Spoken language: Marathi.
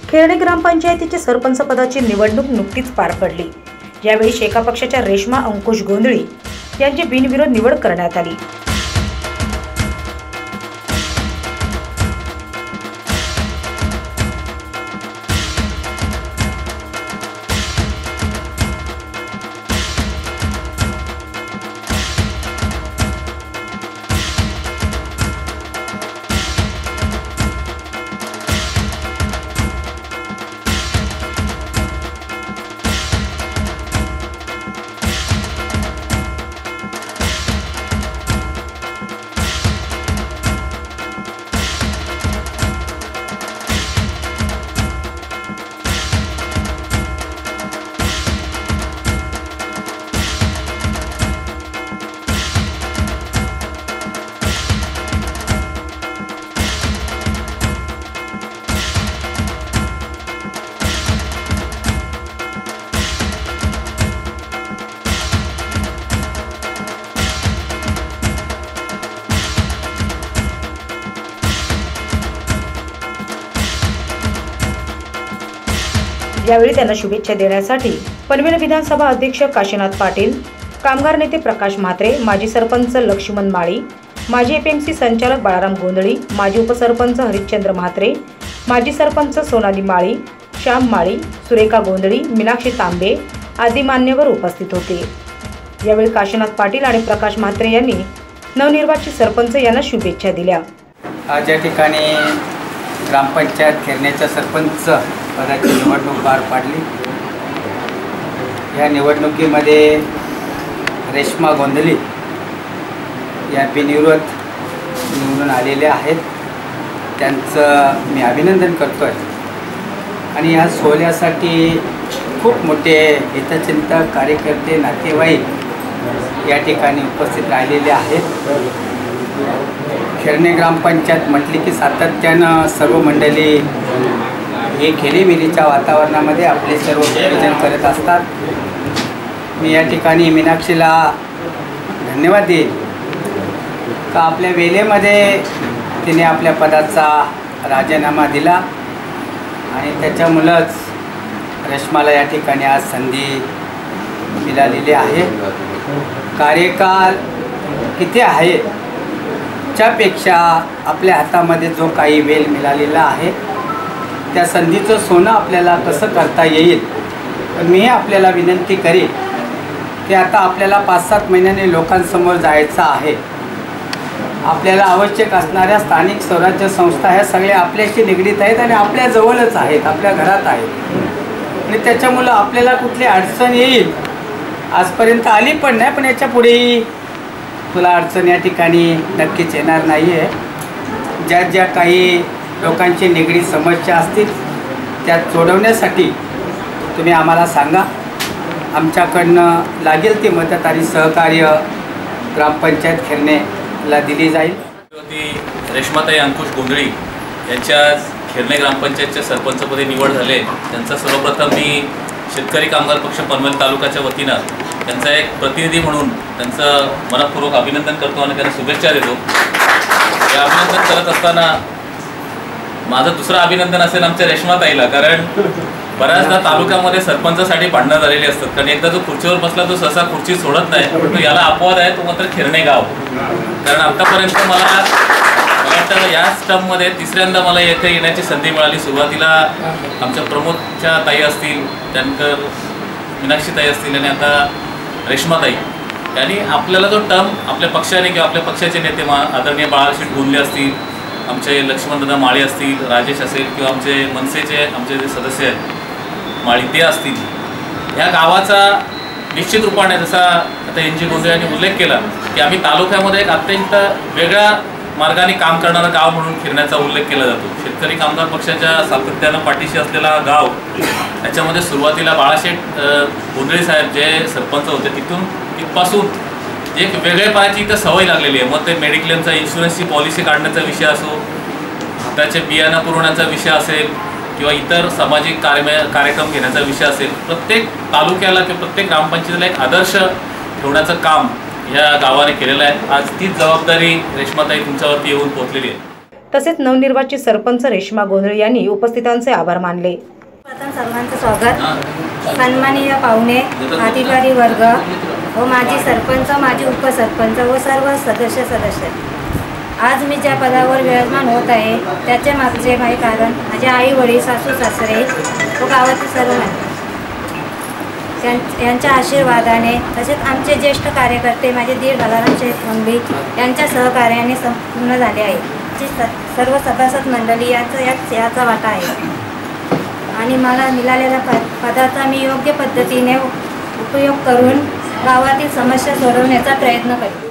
खेरणे ग्रामपंचायतीच्या सरपंच पदाची निवडणूक नुकतीच पार पडली। यावेळी शेका पक्षाच्या रेश्मा अंकुश गोंधळी यांची बिनविरोध निवड करण्यात आली। यावेळी त्यांना शुभेच्छा देण्यासाठी पनवेल विधानसभा अध्यक्ष काशीनाथ पाटील, कामगार नेते प्रकाश म्हात्रे, माजी सरपंच लक्ष्मण माळी, माजी एपीएमसी संचालक बाळाराम गोंधळी, माजी उपसरपंच हरिश्चंद्र म्हात्रे, माजी सरपंच सोनाली माळी, श्याम माळी, सुरेखा गोंधळी, मीनाक्षी तांबे आदी मान्यवर उपस्थित होते। यावेळी काशीनाथ पाटील आणि प्रकाश म्हात्रे यांनी नवनिर्वाचित सरपंच यांना शुभेच्छा दिल्या। आज या ठिकाणी ग्रामपंचायत खेरण्याच्या सरपंच पदाची निवडणूक पार पाडली। या निवडणुकीमध्ये रेश्मा गोंधळी या बिनविरोध निवडून आलेल्या आहेत। त्यांचं मी अभिनंदन करतोय आणि या सोहळ्यासाठी खूप मोठे हितचिंतक, कार्यकर्ते, नातेवाईक या ठिकाणी उपस्थित राहिलेले आहेत। खेरणे ग्रामपंचायत म्हटली की सातत्यानं सर्व मंडळी हे खेळीमेळीच्या वातावरणामध्ये आपले सर्व नियोजन करत असतात। मी या ठिकाणी मीनाक्षीला धन्यवाद देईन का आपल्या वेळेमध्ये तिने आपल्या पदाचा राजीनामा दिला आणि त्याच्यामुळंच रेश्माला या ठिकाणी आज संधी मिळालेली आहे। कार्यकाल किती आहे त्यापेक्षा आपल्या हातामध्ये जो काही वेळ मिळालेला आहे त्या संधीचं सोनं आपल्याला कसं करता येईल। पण मी आपल्याला विनंती करेन की आता आपल्याला 5-7 महिन्यांनी लोकांसमोर जायचं आहे। आपल्याला आवश्यक असणाऱ्या स्थानिक स्वराज्य संस्था ह्या सगळ्या आपल्याशी निगडीत आहेत आणि आपल्या जवळच आहेत, आपल्या घरात आहेत आणि त्याच्यामुळं आपल्याला कुठली अडचण येईल आजपर्यंत आली पण नाही, पण याच्या पुढेही तुला अडचण या ठिकाणी नक्कीच येणार नाही आहे। ज्या काही लोकांची निगडीत समस्या असतील त्या सोडवण्यासाठी तुम्ही आम्हाला सांगा, आमच्याकडनं लागेल ती मदत आणि सहकार्य ग्रामपंचायत खेरणेला दिली जाईल। रेश्माताई अंकुश गोंधळी यांच्या खेरणे ग्रामपंचायतच्या सरपंचपदी निवड झाले। त्यांचा सर्वप्रथम मी शेतकरी कामगार पक्ष पनवेल तालुक्याच्या वतीनं त्यांचा एक प्रतिनिधी म्हणून त्यांचं मनपूर्वक अभिनंदन करतो आणि त्यांना शुभेच्छा देतो। हे अभिनंदन करत असताना माझं दुसरं अभिनंदन असेल आमच्या रेश्माताईला, कारण बऱ्याचदा तालुक्यामध्ये सरपंचासाठी भांडणं झालेली असतात। कारण एकदा जो खुर्चीवर बसला तो सहसा खुर्ची सोडत नाही, परंतु याला अपवाद आहे तो मात्र खेरणे गाव। कारण आतापर्यंत मला वाटतं याच टर्ममध्ये तिसऱ्यांदा मला येथे येण्याची संधी मिळाली। सुरुवातीला आमच्या प्रमोदच्या ताई असतील, त्यानंतर मीनाक्षी ताई असतील आणि आता रेश्माताई यांनी आपल्याला जो टर्म आपल्या पक्षाने किंवा आपल्या पक्षाचे नेते आदरणीय बाळाशेठ गोंधळे असतील, आमचे लक्ष्मणदादा माळी असतील, राजेश असेल किंवा आमचे मनसेचे आमचे जे सदस्य आहेत माळी ते असतील, ह्या गावाचा निश्चित रूपाने जसा आता NG गोंधळे यांनी उल्लेख केला की आम्ही तालुक्यामध्ये एक अत्यंत वेगळ्या मार्गाने काम करणारं गाव म्हणून खेरण्याचा उल्लेख केला जातो। शेतकरी कामगार पक्षाच्या सातत्यानं पाठीशी असलेला गाव, त्याच्यामध्ये सुरुवातीला बाळाशेठ गोंधळे साहेब जे सरपंच होते तिथपासून एक वेगळेपणाची इथं सवय लागलेली आहे। मग ते मेडिक्लेमचा इन्शुरन्सची पॉलिसी काढण्याचा विषय असो, त्याचे बियाणं पुरवण्याचा विषय असेल किंवा इतर सामाजिक कार्यक्रम घेण्याचा विषय असेल, प्रत्येक तालुक्याला किंवा प्रत्येक ग्रामपंचायतीला एक आदर्श ठेवण्याचं काम ह्या गावाने केलेलं आहे। आज तीच जबाबदारी रेश्माताई तुमच्यावरती येऊन पोहोचलेली आहे। तसेच नवनिर्वाचित सरपंच रेश्मा गोंधळे यांनी उपस्थितांचे आभार मानले. प्रथम सर्वांचं स्वागत. सन्माननीय पाहुणे, अधिकारी वर्ग व माजी सरपंच, माजी उपसरपंच व सर्व सदस्य, आज मी ज्या पदावर विराजमान होत आहे त्याचे मागचे काही कारण माझे आई वडील, सासू सासरे व गावातील सर्व यांच्या आशीर्वादाने, तसेच आमचे ज्येष्ठ कार्यकर्ते माझे दीर बळाराम गोंधळी यांच्या सहकार्याने संपूर्ण झाले आहे. सर्व सभासद मंडळी याचा वाटा आहे आणि मला मिळालेल्या पदाचा मी योग्य पद्धतीने उपयोग करून गावातील समस्या सोडवण्याचा प्रयत्न करेन.